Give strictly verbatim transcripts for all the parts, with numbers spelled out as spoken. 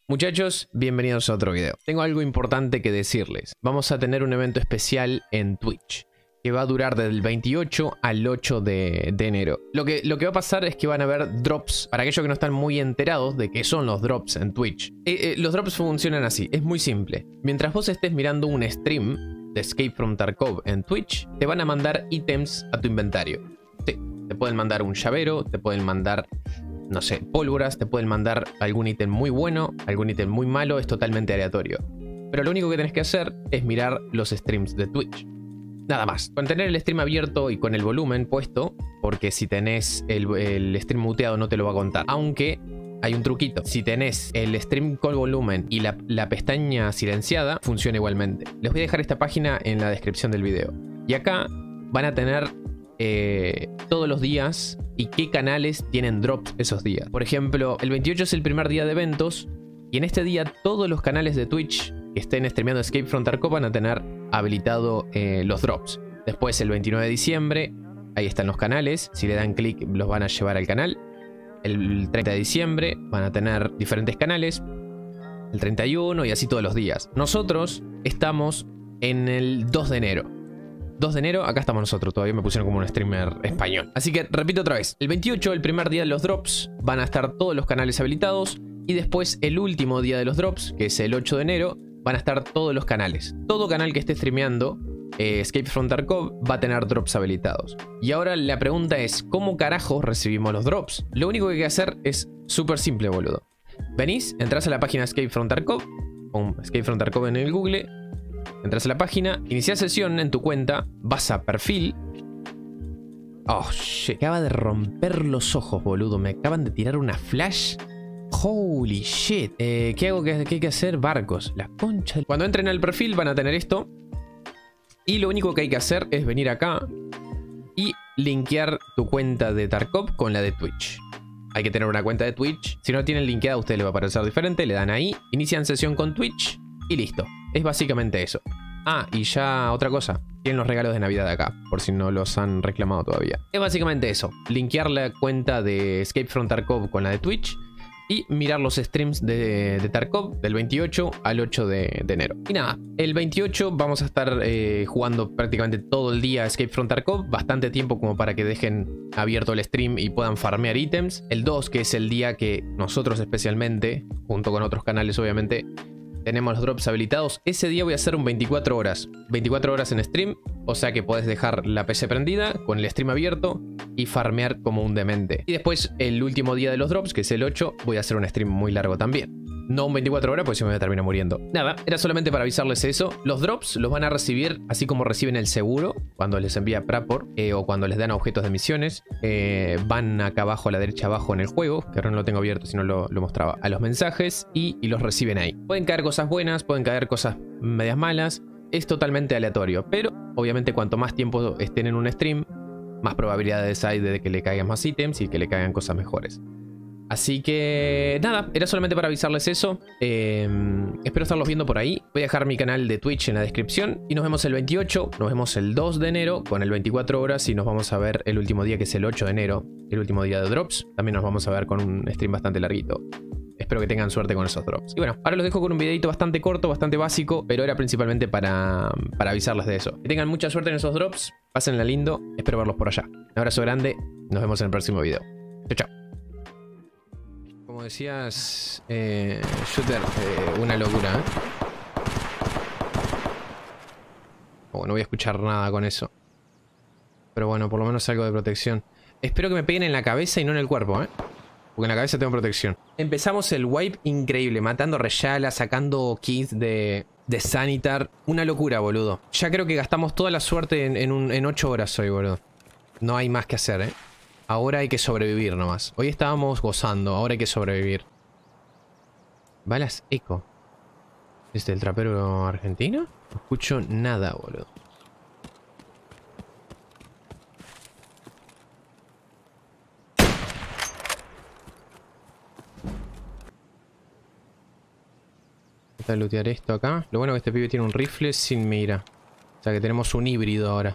Muchachos, bienvenidos a otro video. Tengo algo importante que decirles. Vamos a tener un evento especial en Twitch que va a durar del veintiocho al ocho de, de enero. Lo que, lo que va a pasar es que van a haber drops. Para aquellos que no están muy enterados de qué son los drops en Twitch. Eh, eh, los drops funcionan así, es muy simple. Mientras vos estés mirando un stream de Escape from Tarkov en Twitch, te van a mandar ítems a tu inventario. Sí, te pueden mandar un llavero, te pueden mandar, no sé, pólvoras, te pueden mandar algún ítem muy bueno, algún ítem muy malo, es totalmente aleatorio. Pero lo único que tenés que hacer es mirar los streams de Twitch. Nada más. Con tener el stream abierto y con el volumen puesto, porque si tenés el, el stream muteado no te lo va a contar. Aunque hay un truquito. Si tenés el stream con volumen y la, la pestaña silenciada, funciona igualmente. Les voy a dejar esta página en la descripción del video. Y acá van a tener eh, todos los días y qué canales tienen drops esos días. Por ejemplo, el veintiocho es el primer día de eventos y en este día todos los canales de Twitch que estén streameando Escape from Tarkov van a tener habilitado eh, los drops. Después el veintinueve de diciembre, ahí están los canales. Si le dan clic los van a llevar al canal. El treinta de diciembre van a tener diferentes canales. El treinta y uno y así todos los días. Nosotros estamos en el dos de enero. dos de enero, acá estamos nosotros. Todavía me pusieron como un streamer español. Así que repito otra vez. El veintiocho, el primer día de los drops, van a estar todos los canales habilitados. Y después el último día de los drops, que es el ocho de enero, van a estar todos los canales. Todo canal que esté streameando eh, Escape from Tarkov va a tener drops habilitados. Y ahora la pregunta es, ¿cómo carajos recibimos los drops? Lo único que hay que hacer es súper simple, boludo. Venís, entras a la página Escape from Tarkov, pon Escape from Tarkov en el Google, entras a la página, inicias sesión en tu cuenta, vas a perfil. Oh, shit. Acaba de romper los ojos, boludo. Me acaban de tirar una flash. Holy shit. Eh, ¿Qué hago? ¿Qué, ¿Qué hay que hacer? Barcos. La concha. Cuando entren al perfil van a tener esto. Y lo único que hay que hacer es venir acá y linkear tu cuenta de Tarkov con la de Twitch. Hay que tener una cuenta de Twitch. Si no tienen linkeada, a ustedes les va a parecer diferente. Le dan ahí, inician sesión con Twitch y listo. Es básicamente eso. Ah, y ya otra cosa. Tienen los regalos de Navidad acá, por si no los han reclamado todavía. Es básicamente eso. Linkear la cuenta de Escape from Tarkov con la de Twitch y mirar los streams de, de Tarkov del veintiocho al ocho de, de enero. Y nada, el veintiocho vamos a estar eh, jugando prácticamente todo el día Escape from Tarkov. Bastante tiempo como para que dejen abierto el stream y puedan farmear ítems. El dos, que es el día que nosotros especialmente, junto con otros canales obviamente, tenemos los drops habilitados. Ese día voy a hacer un veinticuatro horas. veinticuatro horas en stream. O sea que podés dejar la P C prendida con el stream abierto y farmear como un demente. Y después el último día de los drops, que es el ocho, voy a hacer un stream muy largo también. No un veinticuatro horas, porque si me voy a terminar muriendo. Nada, era solamente para avisarles eso. Los drops los van a recibir así como reciben el seguro cuando les envía Prapor eh, o cuando les dan objetos de misiones. Eh, van acá abajo, a la derecha abajo en el juego, que ahora no lo tengo abierto, si no lo, lo mostraba, a los mensajes y, y los reciben ahí. Pueden caer cosas buenas, pueden caer cosas medias malas. Es totalmente aleatorio, pero obviamente cuanto más tiempo estén en un stream, más probabilidades hay de que le caigan más ítems y que le caigan cosas mejores. Así que nada, era solamente para avisarles eso. eh, Espero estarlos viendo por ahí. Voy a dejar mi canal de Twitch en la descripción. Y nos vemos el veintiocho, nos vemos el dos de enero con el veinticuatro horas. Y nos vamos a ver el último día, que es el ocho de enero, el último día de drops. También nos vamos a ver con un stream bastante larguito. Espero que tengan suerte con esos drops. Y bueno, ahora los dejo con un videito bastante corto, bastante básico, pero era principalmente para, para avisarles de eso. Que tengan mucha suerte en esos drops, pásenla lindo, espero verlos por allá. Un abrazo grande, nos vemos en el próximo video. Chao, chao. Como decías, eh, Shooter, eh, una locura, ¿eh? Oh, no voy a escuchar nada con eso. Pero bueno, por lo menos algo de protección. Espero que me peguen en la cabeza y no en el cuerpo, ¿eh? Porque en la cabeza tengo protección. Empezamos el wipe increíble, matando Reyala, sacando kits de, de Sanitar. Una locura, boludo. Ya creo que gastamos toda la suerte en, en, un, en ocho horas hoy, boludo. No hay más que hacer, ¿eh? Ahora hay que sobrevivir nomás. Hoy estábamos gozando, ahora hay que sobrevivir. Balas eco. ¿Este el trapero argentino? No escucho nada, boludo. Voy a lootear esto acá. Lo bueno es que este pibe tiene un rifle sin mira. O sea que tenemos un híbrido ahora.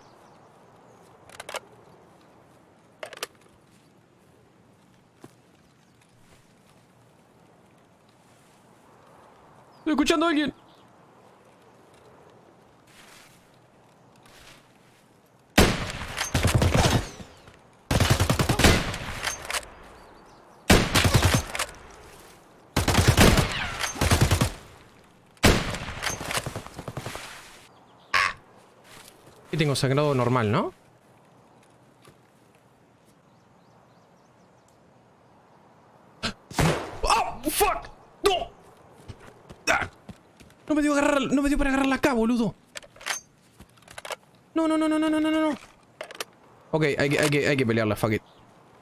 Estoy escuchando a alguien. Aquí tengo sangrado normal, ¿no? ¡Oh, fuck! ¡No! ¡Ah! No me dio agarrar, no me dio para agarrarla acá, boludo. No, no, no, no, no, no, no, no. Ok, hay que, hay que, hay que pelearla, fuck it.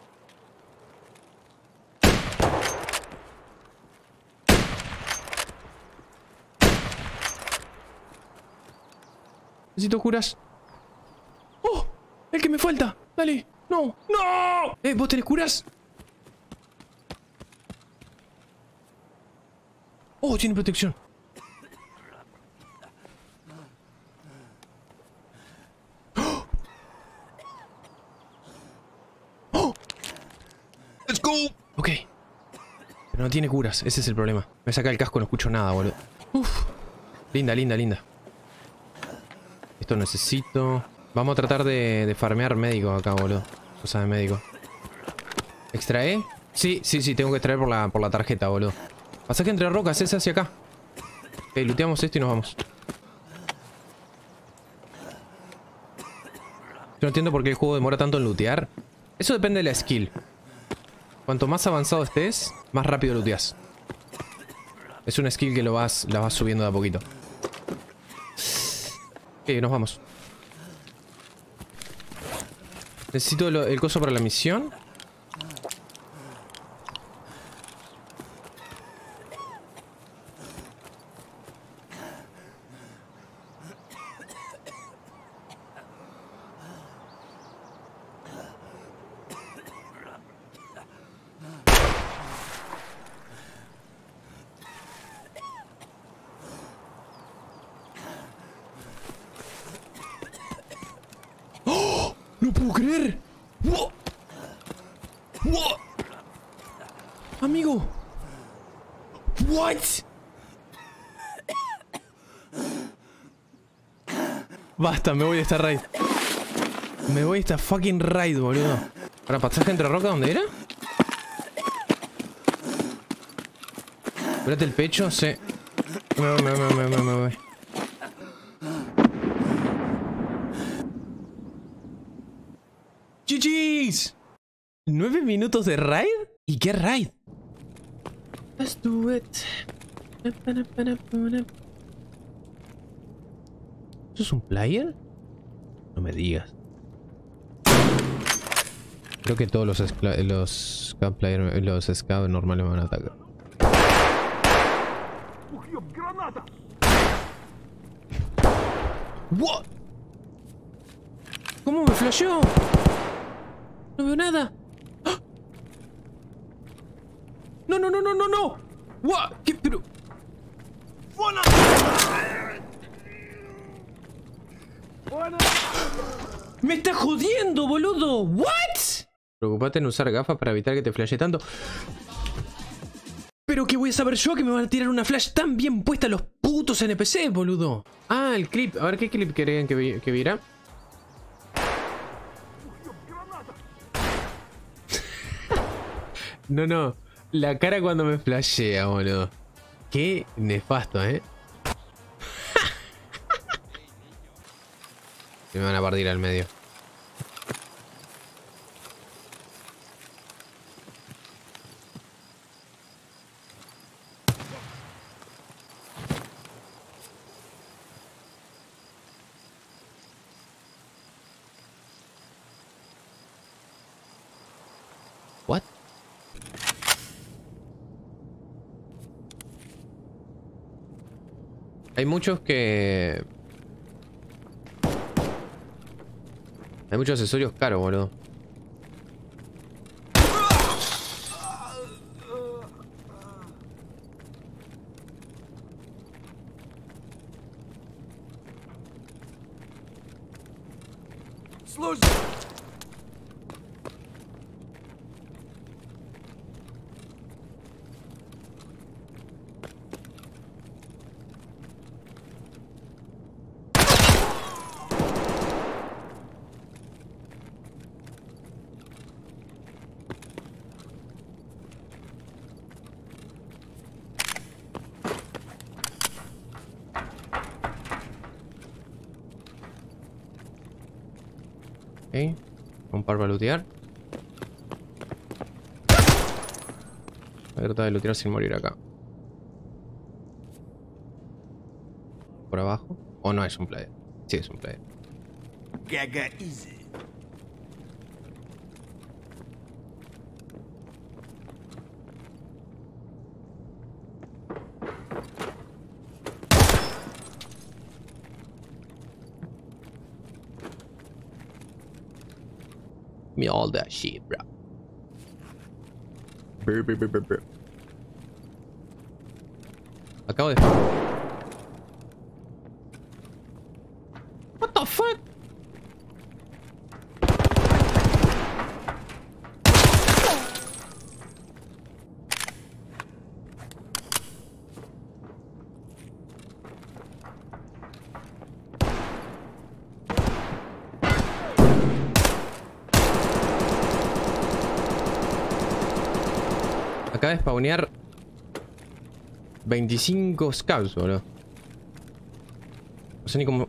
Necesito curas. ¡Oh! ¡El que me falta! ¡Dale! ¡No! ¡No! ¿Eh? ¿Vos tenés curas? ¡Oh! Tiene protección. ¡Oh! ¡Oh! ¡Let's go! Ok. Pero no tiene curas. Ese es el problema. Me saca el casco, no escucho nada, boludo. Uf. Linda, linda, linda. Esto necesito... Vamos a tratar de, de farmear médico acá, boludo. Cosa de médico. ¿Extrae? Sí, sí, sí, tengo que extraer por la, por la tarjeta, boludo. Pasaje entre rocas, es hacia acá. Ok, looteamos esto y nos vamos. Yo no entiendo por qué el juego demora tanto en lootear. Eso depende de la skill. Cuanto más avanzado estés, más rápido looteas. Es una skill que lo vas, la vas subiendo de a poquito. Ok, nos vamos. Necesito lo, el coso para la misión. ¡No puedo creer! ¡Wow! ¡Wow! Amigo. What? Basta, me voy de esta raid. Me voy de esta fucking raid, boludo. ¿Para pasaje entre roca dónde era? Espérate el pecho, sí. Me voy, me voy, me voy, me voy. G G's. ¿Nueve minutos de raid? ¿Y qué raid? Let's do it. ¿Eso es un player? No me digas. Creo que todos los los scab player, los scab normales me van a atacar. What? ¿Cómo me flasheó? No veo nada. ¡Ah! No, no, no, no, no, no. What? ¿Qué? Pero... ¡Me está jodiendo, boludo! ¿What? Preocupate en usar gafas para evitar que te flashee tanto. ¿Pero qué voy a saber yo que me van a tirar una flash tan bien puesta los putos N P C, boludo? Ah, el clip. A ver qué clip querían que, vi que viera. No, no. La cara cuando me flashea, boludo. Qué nefasto, ¿eh? Me van a partir al medio. What? Hay muchos que... Hay muchos accesorios caros, boludo. Ok. Un par para lootear. Voy a tratar de lootear sin morir acá. Por abajo. O no es un player. Sí, es un player. Gaga easy. Me all that shit, bro. Brr, brr, brr, brr, brr. Acabo de... What the fuck? Acaba de spawnear veinticinco scouts, boludo. No sé ni cómo...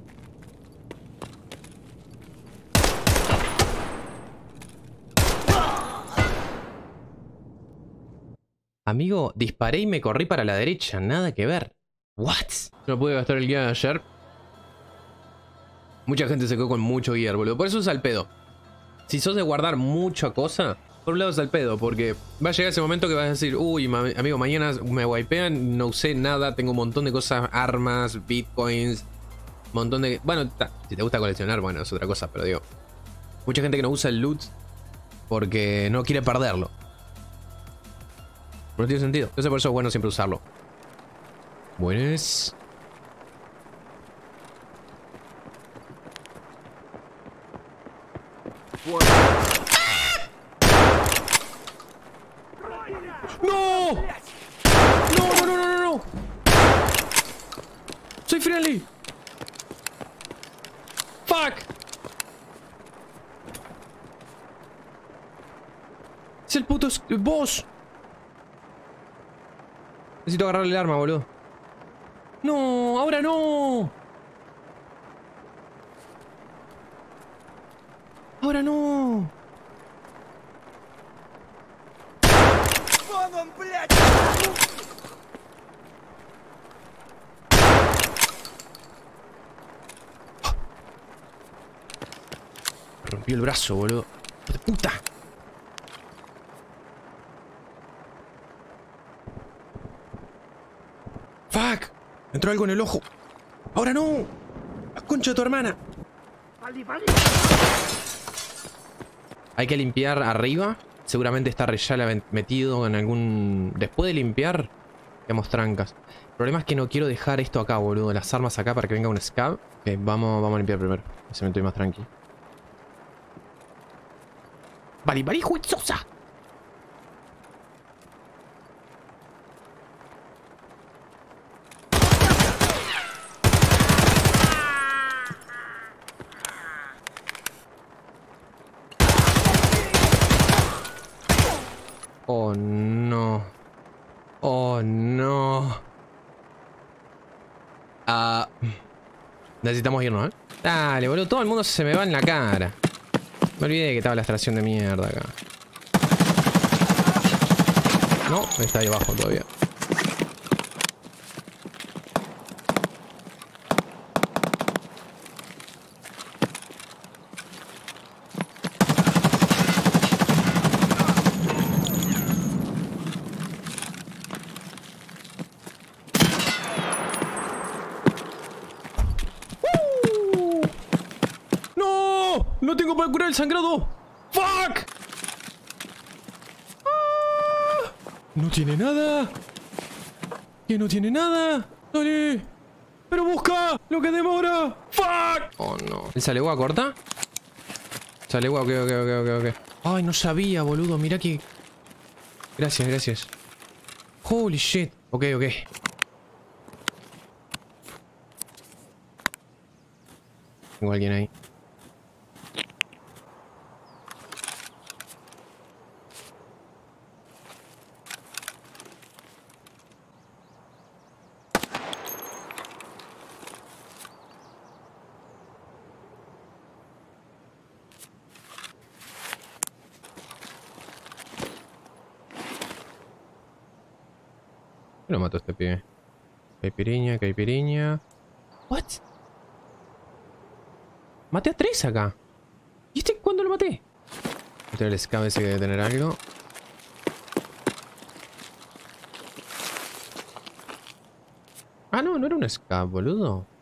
Amigo, disparé y me corrí para la derecha. Nada que ver. What? No pude gastar el gear de ayer. Mucha gente se quedó con mucho gear, boludo. Por eso es al pedo. Si sos de guardar mucha cosa, por un lado es al pedo, porque va a llegar ese momento que vas a decir, uy, ma amigo, mañana me wipean, no usé nada, tengo un montón de cosas, armas, bitcoins, un montón de... Bueno, ta, si te gusta coleccionar, bueno, es otra cosa, pero digo, mucha gente que no usa el loot porque no quiere perderlo. No tiene sentido. Entonces por eso es bueno siempre usarlo. Buenas. ¡No! ¡No, no, no, no, no! ¡Soy friendly! ¡Fuck! ¡Es el puto boss! Necesito agarrarle el arma, boludo. ¡No! ¡Ahora no! ¡Ahora no! Me rompió el brazo, boludo. ¡Hijo de puta! ¡Fuck! Me entró algo en el ojo. ¡Ahora no! ¡La concha de tu hermana! Hay que limpiar arriba. Seguramente está Reyala metido en algún... Después de limpiar, tenemos trancas. El problema es que no quiero dejar esto acá, boludo. Las armas acá para que venga un scab. Ok, vamos, vamos a limpiar primero. Así me estoy más tranqui. ¡Vale, vale, juizosa! Oh no. Oh no. Ah, necesitamos irnos, ¿eh? Dale, boludo. Todo el mundo se me va en la cara. Me olvidé que estaba la extracción de mierda acá. No, está ahí abajo todavía. ¡No tengo para curar el sangrado! ¡Fuck! ¡Ah! ¡No tiene nada! ¿Que no tiene nada? ¡Dale! ¡Pero busca! ¡Lo que demora! ¡Fuck! Oh no. ¿El salegua corta? Salegua, ok, ok, ok, ok, ok. Ay, no sabía, boludo. Mirá que... Gracias, gracias. Holy shit. Ok, ok. Tengo a alguien ahí. ¿Qué lo mató este pibe? Caipiriña, caipiriña. ¿What? Maté a tres acá. ¿Y este cuándo lo maté? Voy a tener el scab ese que debe tener algo. Ah, no, no era un scab, boludo.